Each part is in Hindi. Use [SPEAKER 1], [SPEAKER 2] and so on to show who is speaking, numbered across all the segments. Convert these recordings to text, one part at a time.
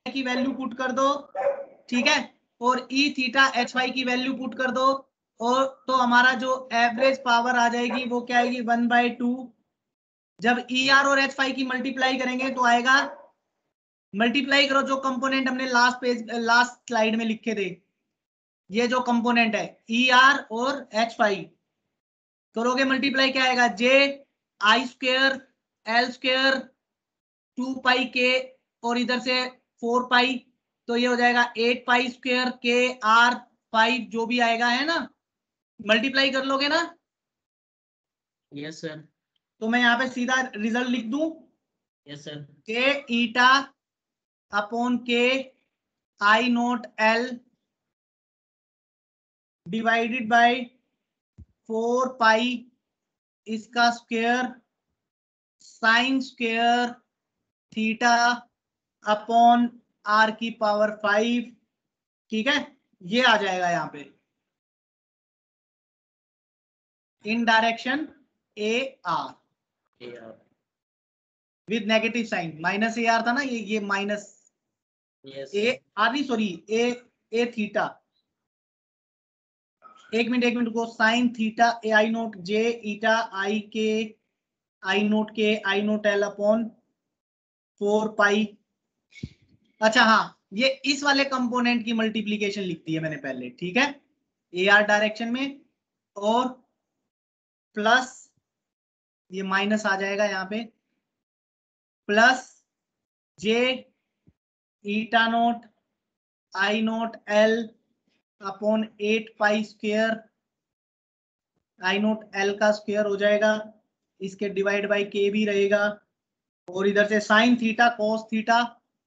[SPEAKER 1] की वैल्यू पुट कर दो, ठीक है, और ई थीटा एच वाई की वैल्यू पुट कर दो, और तो हमारा जो एवरेज पावर आ जाएगी वो क्या आएगी 1/2। जब ई आर और एच फाई की मल्टीप्लाई करेंगे तो आएगा, मल्टीप्लाई करो जो कंपोनेंट हमने लास्ट स्लाइड में लिखे थे, ये जो कंपोनेंट है ई आर और एच फाई करोगे मल्टीप्लाई, क्या आएगा J I square L square 2 pi के और इधर से 4 पाई, तो ये हो जाएगा 8 पाई स्क्वेयर के आर 5 जो भी आएगा, है ना, मल्टीप्लाई कर लोगे ना।
[SPEAKER 2] Yes sir.
[SPEAKER 1] तो मैं यहाँ पे सीधा रिजल्ट लिख दूं,
[SPEAKER 2] यस सर।
[SPEAKER 1] के eta upon k I naught L divided by 4 pi इसका square sine square theta upon R की पावर 5, ठीक है, ये आ जाएगा यहाँ पे in direction A R with negative sine, minus A R था ना, ये माइनस ए आर नहीं, सॉरी ए थीटा, एक मिनट को, sine theta A I naught J eta I K I naught K I naught L upon 4 pi. अच्छा हाँ, ये इस वाले कंपोनेंट की मल्टीप्लीकेशन लिख दी है मैंने पहले, ठीक है, ए आर डायरेक्शन में, और प्लस ये माइनस आ जाएगा यहाँ पे, plus J eta naught I naught L upon 8 pi square I naught L का स्क्वेयर हो जाएगा, इसके डिवाइड बाय के भी रहेगा, और इधर से sine theta cos theta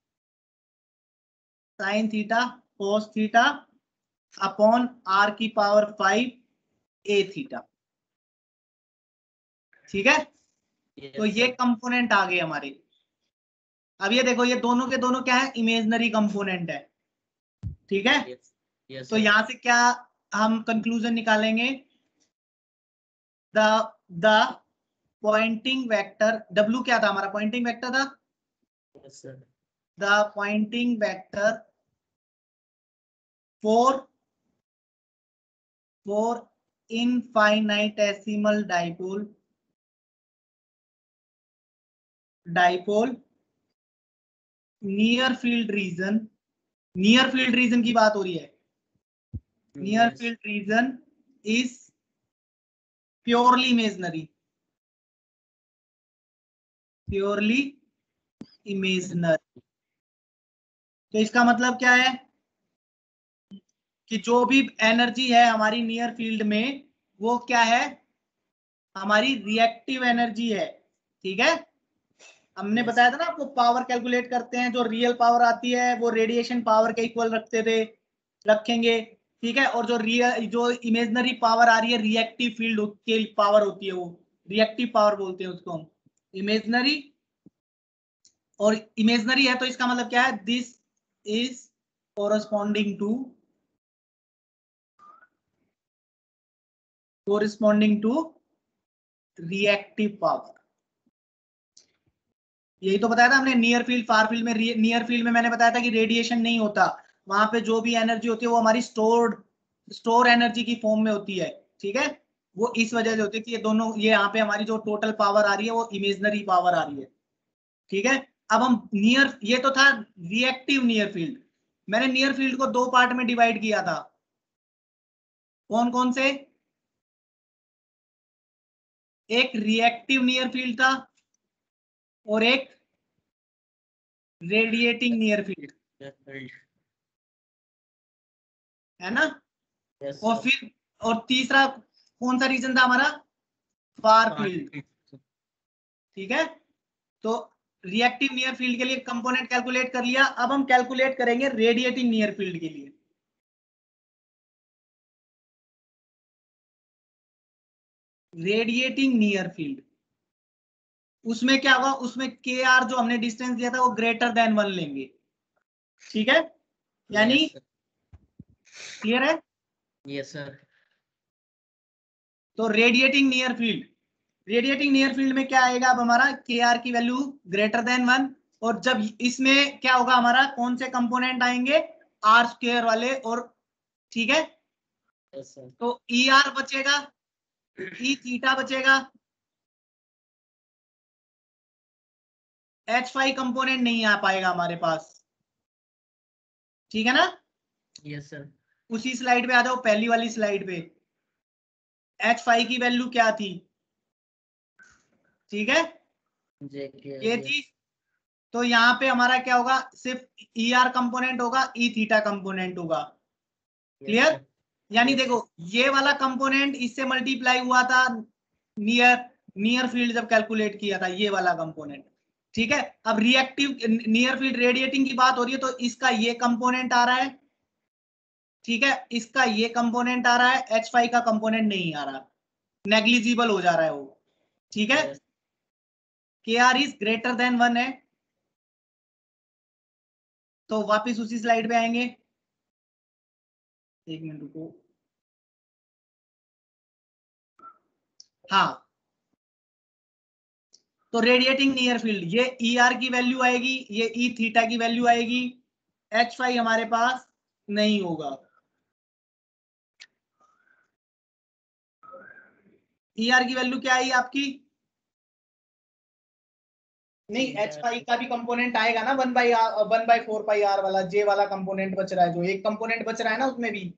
[SPEAKER 1] sine theta cos theta upon R की पावर 5 ए थीटा, ठीक है। तो ये कंपोनेंट आ गए हमारे। अब ये देखो, ये दोनों के दोनों क्या है, इमेजिनरी कंपोनेंट है, ठीक है। तो यहां से क्या हम कंक्लूजन निकालेंगे, द पॉइंटिंग वेक्टर W क्या था हमारा, पॉइंटिंग वेक्टर था, the Poynting vector for infinitesimal dipole near field region की बात हो रही है, near field region is purely imaginary, तो इसका मतलब क्या है कि जो भी एनर्जी है हमारी नियर फील्ड में वो क्या है, हमारी रिएक्टिव एनर्जी है, ठीक है। हमने बताया था ना आपको, पावर कैलकुलेट करते हैं, जो रियल पावर आती है वो रेडिएशन पावर के इक्वल रखेंगे, ठीक है, और जो इमेजिनरी पावर आ रही है रिएक्टिव फील्ड के पावर होती है, वो रिएक्टिव पावर बोलते हैं उसको हम, इमेजिनरी, और इमेजिनरी है तो इसका मतलब क्या है, this is corresponding to reactive power. यही तो बताया था हमने, नियर फील्ड फार फील्ड में, नियर फील्ड में मैंने बताया था कि रेडिएशन नहीं होता, वहां पे जो भी एनर्जी होती है वो हमारी स्टोर एनर्जी की फॉर्म में होती है, ठीक है, वो इस वजह से होती है कि ये दोनों, ये यहाँ पे हमारी जो टोटल पावर आ रही है वो इमेजिनरी पावर आ रही है, ठीक है। अब हम नियर, ये तो था रिएक्टिव नियर फील्ड, मैंने नियर फील्ड को 2 पार्ट में डिवाइड किया था, कौन कौन से, एक रिएक्टिव नियर फील्ड था और एक रेडिएटिंग नियर फील्ड, है ना। और फिर और तीसरा कौन सा रीजन था हमारा, फार फील्ड, ठीक है। तो रिएक्टिव नियर फील्ड के लिए कंपोनेंट कैलकुलेट कर लिया, अब हम कैलकुलेट करेंगे रेडिएटिंग नियर फील्ड के लिए। रेडिएटिंग नियर फील्ड, उसमें क्या होगा, उसमें के आर जो हमने डिस्टेंस दिया था वो ग्रेटर देन 1 लेंगे, ठीक है, यानी क्लियर है।
[SPEAKER 2] Yes sir.
[SPEAKER 1] तो रेडिएटिंग नियर फील्ड में क्या आएगा, अब हमारा के आर की वैल्यू ग्रेटर देन 1, और जब इसमें क्या होगा हमारा, कौन से कंपोनेंट आएंगे, आर स्क्वायर वाले, और ठीक है,
[SPEAKER 2] यस सर,
[SPEAKER 1] तो ई आर बचेगा, ई थीटा बचेगा, एच फाइव कंपोनेंट नहीं आ पाएगा हमारे पास, ठीक है ना।
[SPEAKER 2] यस सर,
[SPEAKER 1] उसी स्लाइड पे आ जाओ, पहली वाली स्लाइड पे, एच फाइव की वैल्यू क्या थी, ठीक है,
[SPEAKER 2] जे
[SPEAKER 1] ये थी। तो यहाँ पे हमारा क्या होगा, सिर्फ ई आर कंपोनेंट होगा, ई थीटा कंपोनेंट होगा, क्लियर। यानी देखो ये वाला कंपोनेंट इससे मल्टीप्लाई हुआ था नियर नियर फील्ड जब कैलकुलेट किया था, ये वाला कंपोनेंट, ठीक है। अब रिएक्टिव नियर फील्ड रेडिएटिंग की बात हो रही है, तो इसका ये कंपोनेंट आ रहा है, ठीक है, इसका ये कंपोनेंट आ रहा है, एच फाइव का कंपोनेंट नहीं आ रहा, नेग्लिजिबल हो जा रहा है वो, ठीक है। के आर इज ग्रेटर देन 1 है, तो वापिस उसी स्लाइड पे आएंगे, एक मिनट रुको, हाँ, तो रेडिएटिंग नियर फील्ड, ये ई आर की वैल्यू आएगी, ये ई थीटा की वैल्यू आएगी, एच फाइव हमारे पास नहीं होगा। ई आर की वैल्यू क्या आई आपकी, नहीं, एच फाइव का भी कंपोनेंट आएगा ना, 1/4 पाई आर वाला, जे वाला कंपोनेंट बच रहा है, जो एक कंपोनेंट बच रहा है ना उसमें भी,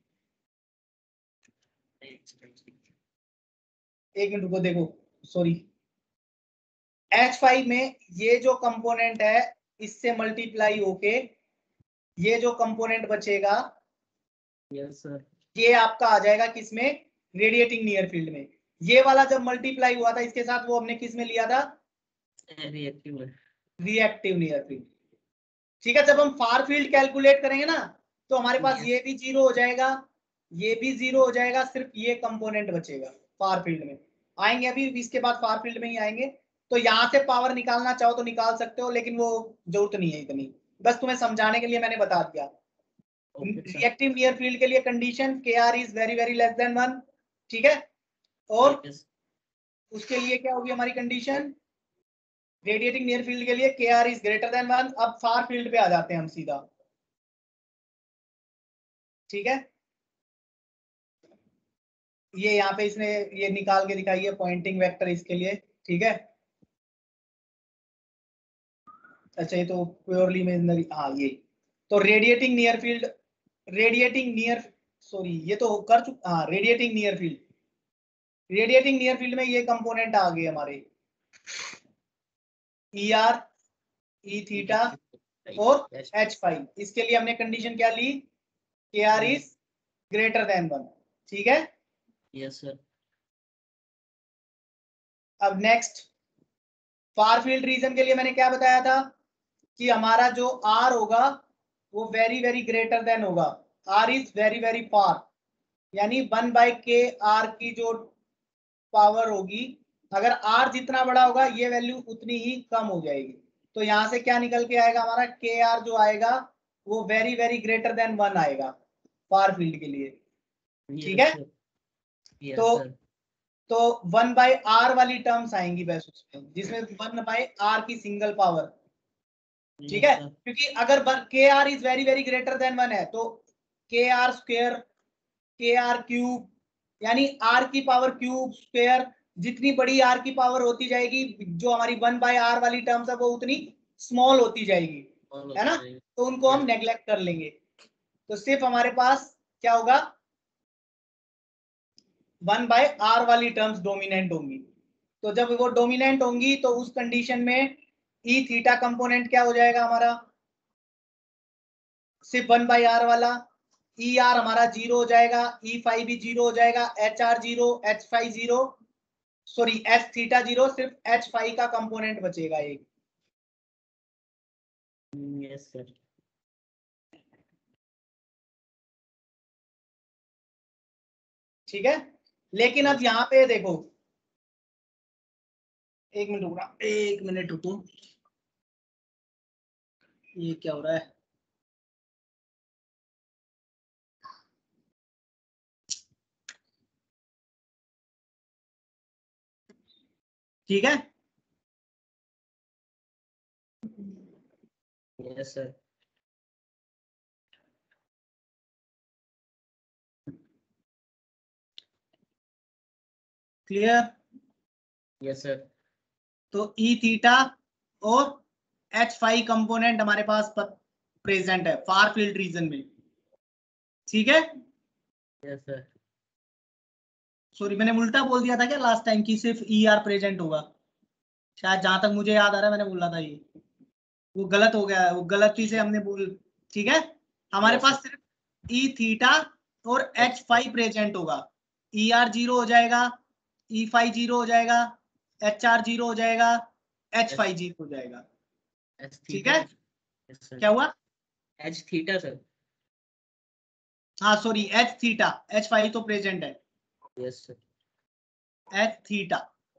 [SPEAKER 1] एक मिनट रुको, देखो, सॉरी, एच फाइव में ये जो कंपोनेंट है इससे मल्टीप्लाई होके ये जो कंपोनेंट बचेगा,
[SPEAKER 2] यस सर,
[SPEAKER 1] ये आपका आ जाएगा किसमें, रेडिएटिंग नियर फील्ड में। ये वाला जब मल्टीप्लाई हुआ था इसके साथ, वो हमने किस में लिया था,
[SPEAKER 2] रिएक्टिव है,
[SPEAKER 1] रिएक्टिव नियर फील्ड, ठीक है। जब हम फार फील्ड कैलकुलेट करेंगे ना, तो हमारे पास ये भी जीरो हो जाएगा, ये भी जीरो हो जाएगा, सिर्फ ये कंपोनेंट बचेगा फार फील्ड में। आएंगे अभी इसके बाद फार फील्ड में ही आएंगे। तो यहाँ से पावर निकालना चाहो तो निकाल सकते हो, लेकिन वो जरूरत नहीं है इतनी, बस तुम्हें समझाने के लिए मैंने बता दिया। रिएक्टिव नियर फील्ड के लिए condition K R is very very less than 1, ठीक है। और उसके लिए क्या होगी हमारी कंडीशन, रेडिएटिंग नियर फील्ड के लिए के आर इज ग्रेटर देन 1। अब फार फील्ड पे आ जाते हैं हम सीधा, ठीक है। ये यहाँ पे इसने ये निकाल के दिखाई है पॉइंटिंग वेक्टर इसके लिए, ठीक है। अच्छा, ये तो प्योरली इमेजिनरी, हाँ ये, तो radiating near field, radiating near, sorry ये तो कर चुका, हाँ, radiating near field, radiating near field में ये कंपोनेंट आ गए हमारे, ई आर, ई थीटा और एच फाइव। इसके लिए हमने कंडीशन क्या ली, के आर इज ग्रेटर देन 1, ठीक है।
[SPEAKER 2] यस सर,
[SPEAKER 1] अब नेक्स्ट, फार फील्ड रीजन के लिए मैंने क्या बताया था कि हमारा जो आर होगा वो वेरी वेरी ग्रेटर देन होगा, R is very very far, यानी 1/k r की जो पावर होगी, अगर आर जितना बड़ा होगा ये वैल्यू उतनी ही कम हो जाएगी। तो यहां से क्या निकल के आएगा हमारा, के आर जो आएगा वो वेरी वेरी ग्रेटर देन 1 आएगा फार फील्ड के लिए, ठीक है। तो 1/r वाली टर्म्स आएंगी बस उसमें, जिसमें 1/r की सिंगल पावर, ठीक है। क्योंकि अगर K R is very very greater than 1 है, तो K R square, K R cube, यानी आर की पावर क्यूब स्क्वेयर, जितनी बड़ी आर की पावर होती जाएगी, जो हमारी 1/r वाली टर्म्स है वो उतनी स्मॉल होती जाएगी, है ना। तो उनको हम नेग्लेक्ट कर लेंगे, तो सिर्फ हमारे पास क्या होगा, 1/r वाली टर्म्स डोमिनेंट होंगी। तो जब वो डोमिनेंट होंगी तो उस कंडीशन में ई थीटा कंपोनेंट क्या हो जाएगा हमारा, सिर्फ 1/r वाला, ई आर हमारा जीरो हो जाएगा, ई फाइव भी जीरो हो जाएगा, H R zero, H phi zero, sorry H theta zero, सिर्फ एच फाइव का कंपोनेंट बचेगा एक,
[SPEAKER 2] यस सर,
[SPEAKER 1] ठीक है। लेकिन अब यहाँ पे देखो, एक मिनट रुकना, एक मिनट रुको, ये क्या हो रहा है, ठीक है।
[SPEAKER 2] Yes, sir.
[SPEAKER 1] Clear?
[SPEAKER 2] Yes, sir.
[SPEAKER 1] तो ई थीटा और H5 कंपोनेंट हमारे पास प्रेजेंट है फार फील्ड रीजन में, ठीक है?
[SPEAKER 2] Yes, sir.
[SPEAKER 1] सॉरी, मैंने उल्टा बोल दिया था क्या लास्ट टाइम कि सिर्फ ई आर प्रेजेंट होगा? शायद जहां तक मुझे याद आ रहा है मैंने बोला था ये, वो गलत हो गया है, वो गलती से हमने बोल, ठीक है? हमारे
[SPEAKER 2] Yes,
[SPEAKER 1] पास
[SPEAKER 2] sir.
[SPEAKER 1] सिर्फ ई थीटा और H5 प्रेजेंट होगा, ई आर जीरो हो जाएगा, ई फाइव जीरो हो जाएगा, एच आर जीरो हो जाएगा, H5 जीरो हो जाएगा,
[SPEAKER 2] H
[SPEAKER 1] ठीक
[SPEAKER 2] theta.
[SPEAKER 1] है?
[SPEAKER 2] Yes, sir.
[SPEAKER 1] क्या हुआ?
[SPEAKER 2] H theta, sir.
[SPEAKER 1] हाँ सॉरी, एच थीटा, H5 तो प्रेजेंट है,
[SPEAKER 2] Yes, sir.
[SPEAKER 1] एच थीटा,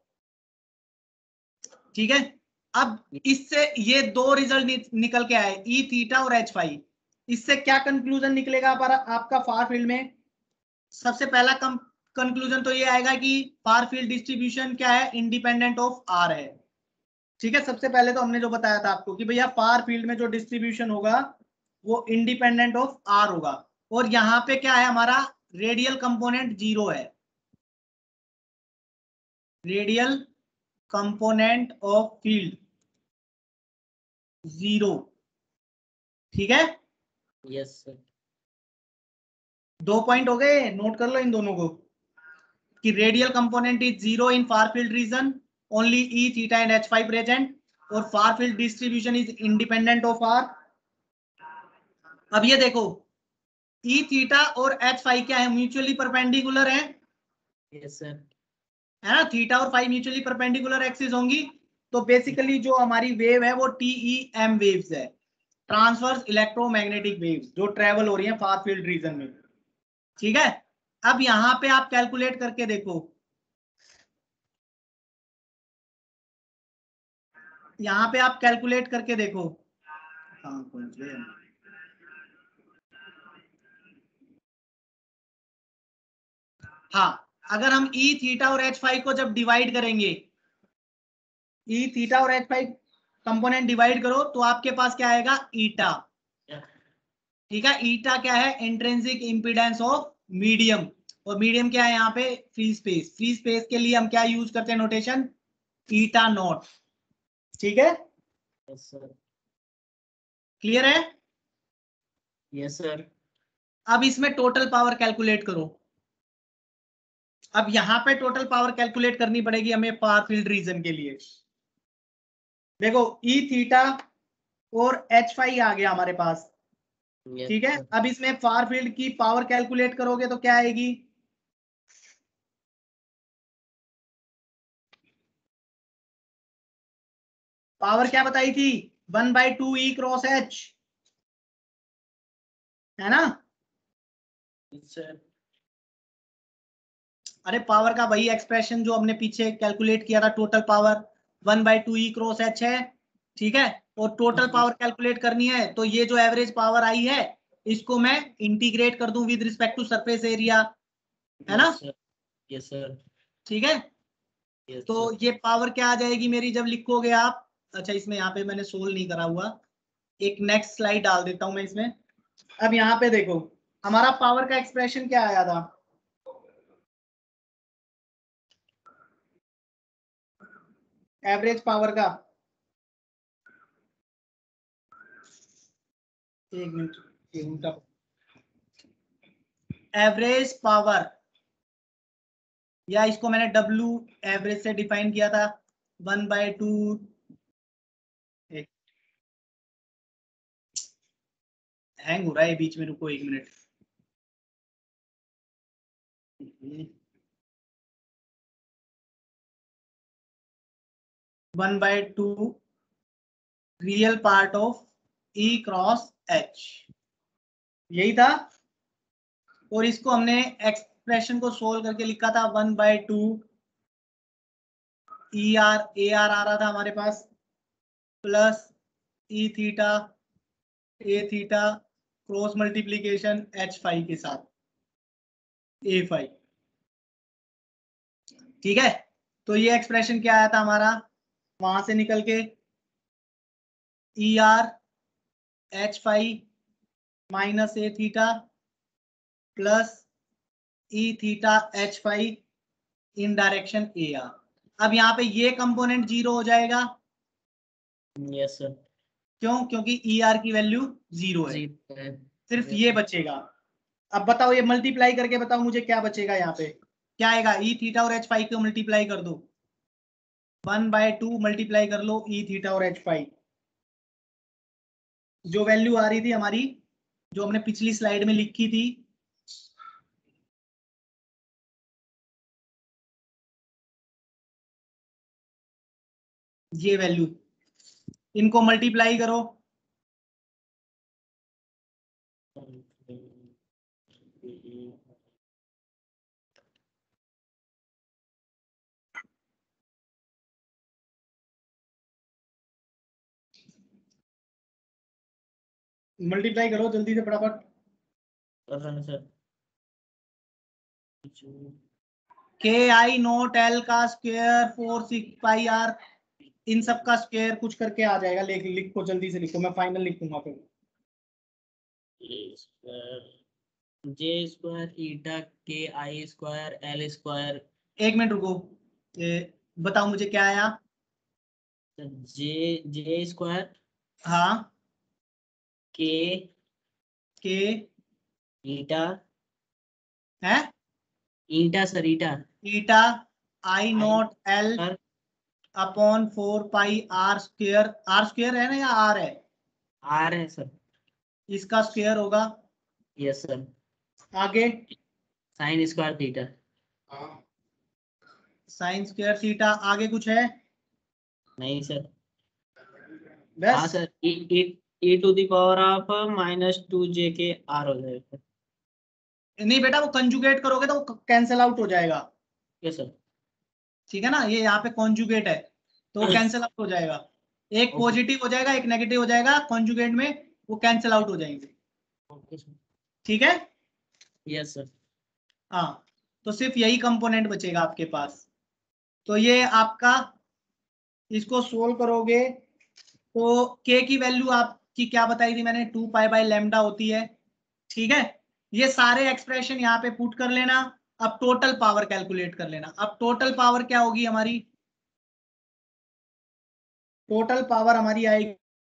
[SPEAKER 1] ठीक है? अब इससे ये दो रिजल्ट निकल के आए, ई थीटा और H5। इससे क्या कंक्लूजन निकलेगा आपका फार फील्ड में? सबसे पहला कंक्लूजन तो ये आएगा कि फार फील्ड डिस्ट्रीब्यूशन क्या है, इंडिपेंडेंट ऑफ आर है, ठीक है? सबसे पहले तो हमने जो बताया था आपको कि भैया फार फील्ड में जो डिस्ट्रीब्यूशन होगा वो इंडिपेंडेंट ऑफ आर होगा, और यहाँ पे क्या है हमारा, रेडियल कंपोनेंट जीरो है, radial component of field zero, ठीक है?
[SPEAKER 2] Yes, sir.
[SPEAKER 1] 2 पॉइंट हो गए, नोट कर लो इन दोनों को कि radial component is zero in far field region, only E theta and H5 present, और far field distribution is independent of R. अब ये देखो, ई थीटा और H5 क्या है, म्यूचुअली परपेंडिकुलर है,
[SPEAKER 2] Yes, sir.
[SPEAKER 1] है ना? थीटा और फाइव म्यूचुअली परपेंडिकुलर एक्सिस होंगी, तो बेसिकली जो हमारी वेव है वो TEM वेव्स है, ट्रांसवर्स इलेक्ट्रोमैग्नेटिक वेव्स, जो ट्रेवल हो रही है फार फील्ड रीजन में, ठीक है? अब यहां पे आप कैलकुलेट करके देखो, यहां पे आप कैलकुलेट करके देखो, हाँ पहुंच गए हम। हाँ, अगर हम ई थीटा और H5 को जब डिवाइड करेंगे, ई थीटा और H5 कंपोनेंट डिवाइड करो तो आपके पास क्या आएगा, ईटा,
[SPEAKER 2] Yeah.
[SPEAKER 1] ठीक है? ईटा क्या है, इंट्रिंसिक इंपीडेंस ऑफ मीडियम, और मीडियम क्या है यहाँ पे, फ्री स्पेस। फ्री स्पेस के लिए हम क्या यूज करते हैं नोटेशन, ईटा नॉट, ठीक है?
[SPEAKER 2] Yes, sir.
[SPEAKER 1] क्लियर है?
[SPEAKER 2] Yes, sir.
[SPEAKER 1] अब इसमें टोटल पावर कैलकुलेट करो। अब यहाँ पे टोटल पावर कैलकुलेट करनी पड़ेगी हमें फार फील्ड रीजन के लिए। देखो, ई थीटा और H5 आ गया हमारे पास,
[SPEAKER 2] Yes,
[SPEAKER 1] ठीक है?
[SPEAKER 2] sir.
[SPEAKER 1] अब इसमें फार फील्ड की पावर कैलकुलेट करोगे तो क्या आएगी, पावर क्या बताई थी, 1/2 E क्रॉस H, है ना?
[SPEAKER 2] Yes, sir.
[SPEAKER 1] अरे पावर का वही एक्सप्रेशन जो हमने पीछे कैलकुलेट किया था, total power 1/2 E cross H है, ठीक है? और टोटल पावर कैलकुलेट करनी है तो ये जो एवरेज पावर आई है इसको मैं इंटीग्रेट कर दूं with respect to surface area, है ना?
[SPEAKER 2] Yes, sir. Yes, sir.
[SPEAKER 1] ठीक है?
[SPEAKER 2] Yes,
[SPEAKER 1] तो
[SPEAKER 2] sir.
[SPEAKER 1] ये पावर क्या आ जाएगी मेरी जब लिखोगे आप, अच्छा इसमें यहाँ पे मैंने सोल्व नहीं करा हुआ, एक नेक्स्ट स्लाइड डाल देता हूं मैं इसमें। अब यहाँ पे देखो, हमारा पावर का एक्सप्रेशन क्या आया था, एवरेज पावर का, एक मिनट, एवरेज पावर, या इसको मैंने W एवरेज से डिफाइन किया था, 1/2, हैंग हो रहा है बीच में, रुको एक minute, 1/2 real part of E cross H, यही था। और इसको हमने एक्सप्रेशन को सोल्व करके लिखा था 1/2 ER AR आ रहा था हमारे पास, plus E theta A theta cross multiplication H5 के साथ A5, ठीक है? तो ये एक्सप्रेशन क्या आया था हमारा, वहां से निकल के ER H five minus A theta plus E theta H five in direction A R. अब यहाँ पे ये कंपोनेंट 0 हो जाएगा।
[SPEAKER 2] Yes sir.
[SPEAKER 1] क्यों? क्योंकि ई आर की वैल्यू 0 है।
[SPEAKER 2] 0 है।
[SPEAKER 1] सिर्फ ये बचेगा। अब बताओ ये मल्टीप्लाई करके बताओ मुझे क्या बचेगा यहाँ पे। क्या आएगा? ई थीटा और एच फाइव को मल्टीप्लाई कर दो, 1/2 मल्टीप्लाई कर लो ई थीटा और एच फाइव। जो वैल्यू आ रही थी हमारी, जो हमने पिछली स्लाइड में लिखी थी, ये वैल्यू, इनको मल्टीप्लाई करो। मल्टीप्लाई करो जल्दी से फटाफट।
[SPEAKER 2] कर रहे हैं sir.
[SPEAKER 1] K I naught L का स्क्वायर 4/6 आर, इन सब का स्क्वायर कुछ करके आ जाएगा। लिखो जल्दी से लिखो, मैं फाइनल लिखूंगा फिर।
[SPEAKER 2] जे square eta K I square L square.
[SPEAKER 1] एक मिनट रुको, बताओ मुझे क्या आया।
[SPEAKER 2] जे स्क्वायर
[SPEAKER 1] हाँ,
[SPEAKER 2] के
[SPEAKER 1] के
[SPEAKER 2] ईटा
[SPEAKER 1] है
[SPEAKER 2] eta sir eta
[SPEAKER 1] eta I
[SPEAKER 2] I
[SPEAKER 1] naught L
[SPEAKER 2] sir
[SPEAKER 1] upon 4 pi R square है ना, या आर है?
[SPEAKER 2] आर है सर।
[SPEAKER 1] इसका स्क्वायर होगा।
[SPEAKER 2] Yes sir.
[SPEAKER 1] आगे
[SPEAKER 2] sine square theta.
[SPEAKER 1] Sine square theta. आगे कुछ है?
[SPEAKER 2] नहीं सर। हाँ
[SPEAKER 1] बस?
[SPEAKER 2] Sir E to the power of -2 j K R हो जाएगा।
[SPEAKER 1] नहीं बेटा, वो कंजुगेट करोगे तो वो कैंसिल आउट हो जाएगा।
[SPEAKER 2] Yes sir.
[SPEAKER 1] ठीक है ना, ये यहाँ पे कॉन्जुगेट है तो वो कैंसिल आउट हो जाएगा। एक
[SPEAKER 2] ओके
[SPEAKER 1] पॉजिटिव हो जाएगा, एक नेगेटिव हो जाएगा कॉन्जुगेट में, वो कैंसिल आउट हो जाएंगे।
[SPEAKER 2] Okay sir.
[SPEAKER 1] ठीक है।
[SPEAKER 2] Yes sir.
[SPEAKER 1] हाँ, तो सिर्फ यही कंपोनेंट बचेगा आपके पास। तो ये आपका, इसको सोल्व करोगे तो के की वैल्यू आपकी क्या बताई थी मैंने? 2 पाई/λ होती है। ठीक है, ये सारे एक्सप्रेशन यहाँ पे पुट कर लेना। अब टोटल पावर कैलकुलेट कर लेना। अब टोटल पावर क्या होगी हमारी? टोटल पावर हमारी आएगी,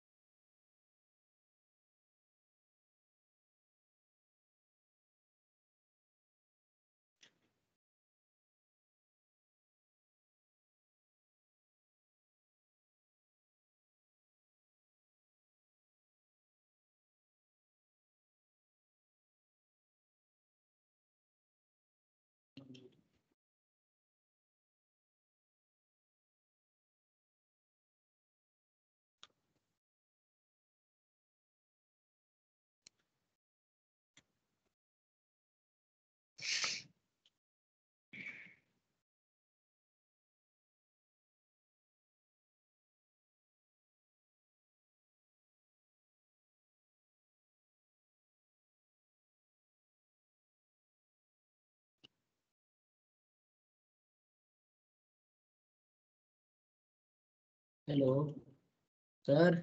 [SPEAKER 2] हेलो सर।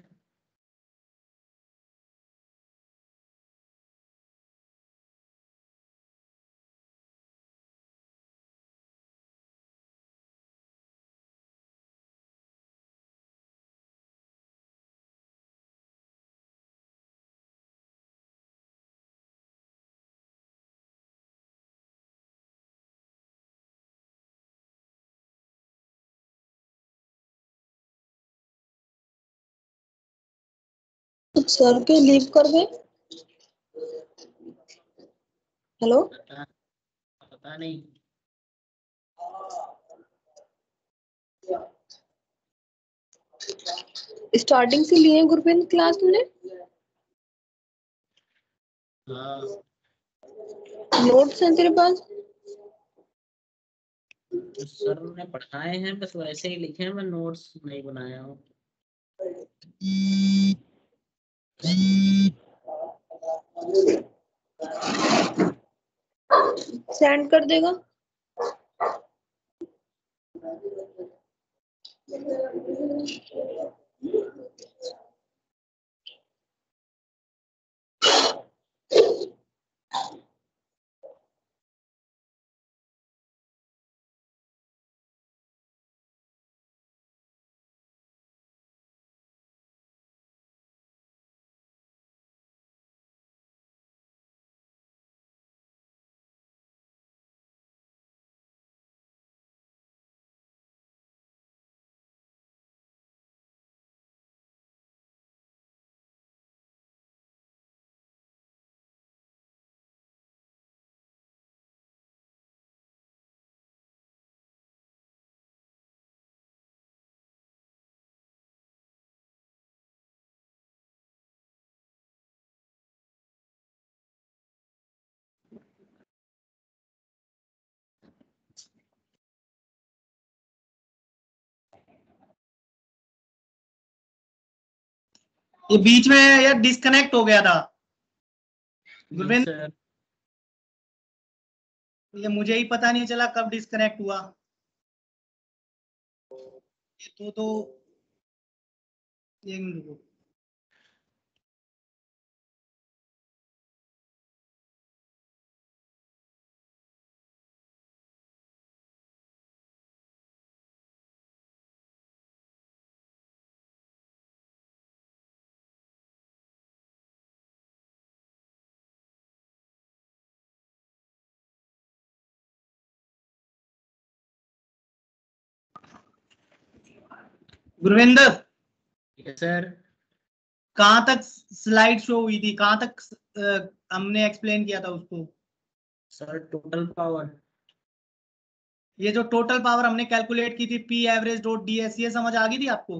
[SPEAKER 3] सर के लीव कर गए। हेलो,
[SPEAKER 2] पता नहीं।
[SPEAKER 3] स्टार्टिंग से लिए गुरप्रीत क्लास में?
[SPEAKER 2] हाँ
[SPEAKER 3] नोट्स हैं तेरे पास?
[SPEAKER 2] सर ने पढ़ाए हैं, बस वैसे ही लिखे हैं, मैं नोट्स नहीं बनाया हूँ।
[SPEAKER 3] सेंड कर देगा।
[SPEAKER 1] ये बीच में यार डिस्कनेक्ट हो गया था गुरविंद,
[SPEAKER 2] सर
[SPEAKER 1] ये मुझे ही पता नहीं चला कब डिस्कनेक्ट हुआ। तो एक मिनट रुको। Gurvind,
[SPEAKER 2] yes sir.
[SPEAKER 1] कहाँ तक स्लाइड शो हुई थी, कहाँ तक हमने एक्सप्लेन किया था उसको?
[SPEAKER 2] Sir total power.
[SPEAKER 1] ये जो टोटल पावर हमने कैलकुलेट की थी पी एवरेज डॉट डीएस, ये समझ आ गई थी आपको?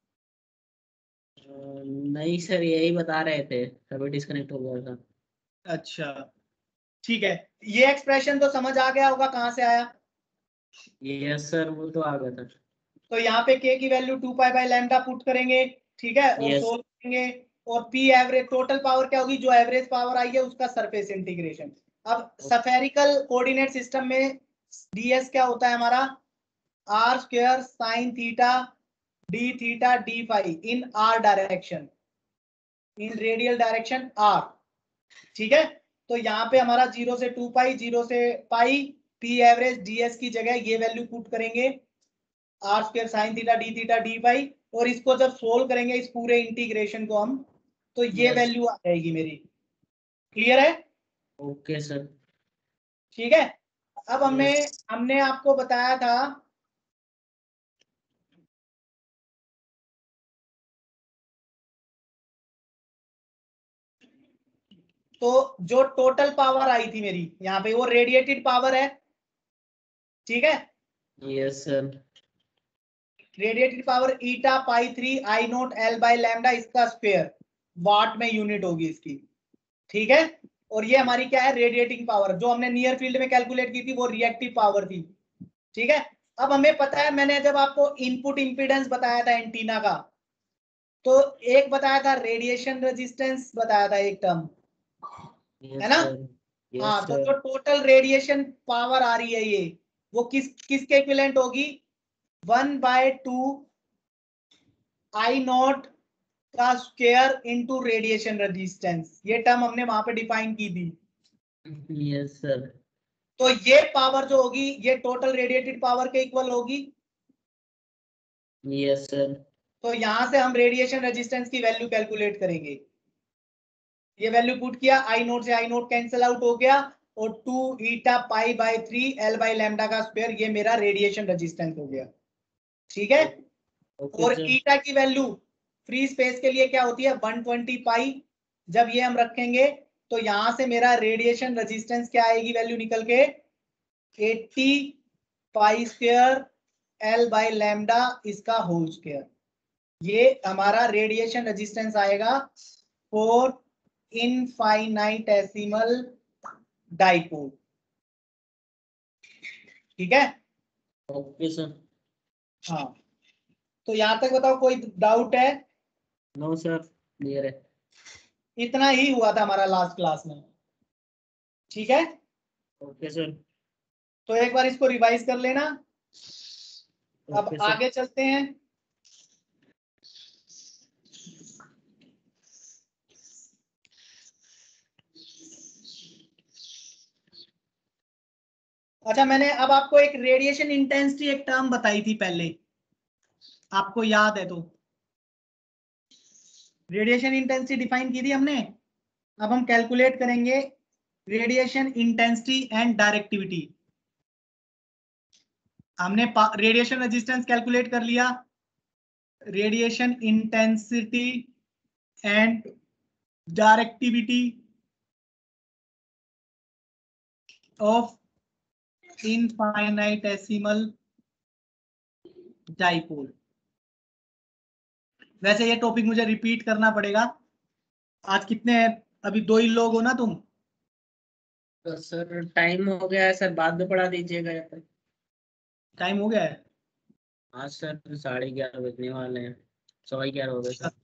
[SPEAKER 2] नहीं सर, यही बता रहे थे, तभी डिस्कनेक्ट हो गया था।
[SPEAKER 1] अच्छा ठीक है, ये एक्सप्रेशन तो समझ आ गया होगा कहाँ से आया?
[SPEAKER 2] यस सर, वो तो आ गया था।
[SPEAKER 1] तो यहाँ पे k की value 2 pi by lambda put करेंगे, ठीक है, और
[SPEAKER 2] Yes.
[SPEAKER 1] सोल्व करेंगे। और पी एवरेज टोटल पावर क्या होगी, जो एवरेज पावर आई है उसका सरफेस इंटीग्रेशन। अब सफेरिकल कोऑर्डिनेट सिस्टम में ds क्या होता है हमारा, r square sine theta D phi in r direction, in radial direction r, ठीक है। तो यहाँ पे हमारा 0 से 2 पाई 0 से पाई, पी एवरेज ds की जगह ये वैल्यू पुट करेंगे, R square sine theta D pi, और इसको जब सोल्व करेंगे इस पूरे इंटीग्रेशन को हम, तो ये
[SPEAKER 2] Yes.
[SPEAKER 1] वैल्यू आ जाएगी मेरी। क्लियर है?
[SPEAKER 2] Okay sir.
[SPEAKER 1] ठीक है। अब हमने आपको बताया था तो जो टोटल पावर आई थी मेरी यहाँ पे वो रेडिएटेड पावर है, ठीक है।
[SPEAKER 2] Yes sir.
[SPEAKER 1] Radiated power eta pi 3 I naught L by lambda, इसका स्क्वायर वाट में यूनिट होगी इसकी, ठीक है। और ये हमारी क्या है, रेडिएटिंग पावर, जो हमने नियर फील्ड में कैलकुलेट की थी वो रिएक्टिव पावर थी, ठीक है। अब हमें पता है, मैंने जब आपको इनपुट इंपीडेंस बताया था एंटीना का, तो एक बताया था रेडिएशन रेजिस्टेंस बताया था एक टर्म, है ना? हाँ, तो जो टोटल रेडिएशन पावर आ रही है ये, वो किसके इक्विवेलेंट होगी, 1/2 आई नॉट का स्क्वायर इनटू रेडिएशन रेजिस्टेंस, ये टर्म हमने वहां पे डिफाइन की थी।
[SPEAKER 2] Yes sir.
[SPEAKER 1] तो ये पावर जो होगी ये टोटल रेडिएटेड पावर के इक्वल होगी।
[SPEAKER 2] Yes sir.
[SPEAKER 1] तो यहां से हम रेडिएशन रेजिस्टेंस की वैल्यू कैलकुलेट करेंगे। ये वैल्यू पुट किया, आई नोट से आई नोट कैंसिल आउट हो गया, और 2 eta pi by 3 L by lambda का स्क्वायर, ये मेरा रेडिएशन रेजिस्टेंस हो गया, ठीक है। और ईटा की वैल्यू फ्री स्पेस के लिए क्या होती है, 120 पाई। जब ये हम रखेंगे तो यहां से मेरा रेडिएशन रेजिस्टेंस क्या आएगी वैल्यू निकल के, 80 pi square L by lambda इसका होल स्क्वायर। ये हमारा रेडिएशन रेजिस्टेंस आएगा फॉर इनफाइनाइटेसिमल डाइपोल, ठीक है।
[SPEAKER 2] Okay sir.
[SPEAKER 1] हाँ, तो यहां तक बताओ कोई डाउट है?
[SPEAKER 2] नो सर, क्लियर है।
[SPEAKER 1] इतना ही हुआ था हमारा लास्ट क्लास में, ठीक है।
[SPEAKER 2] Okay sir.
[SPEAKER 1] तो एक बार इसको रिवाइज कर लेना। अब
[SPEAKER 2] ओके सर।
[SPEAKER 1] आगे चलते हैं। अच्छा, मैंने अब आपको एक रेडिएशन इंटेंसिटी एक टर्म बताई थी पहले, आपको याद है तो? रेडिएशन इंटेंसिटी डिफाइन की थी हमने। अब हम कैलकुलेट करेंगे रेडिएशन इंटेंसिटी एंड डायरेक्टिविटी। हमने रेडिएशन रेजिस्टेंस कैलकुलेट कर लिया, radiation intensity and directivity of infinitesimal dipole. वैसे ये टॉपिक मुझे रिपीट करना पड़ेगा। आज कितने हैं? अभी 2 ही लोग हो ना तुम?
[SPEAKER 2] तो सर टाइम हो गया है सर, बाद में पढ़ा दीजिएगा या फिर?
[SPEAKER 1] टाइम हो गया है?
[SPEAKER 2] हाँ सर, 11:30 बजने वाले हैं, 11:15 हो गए सर।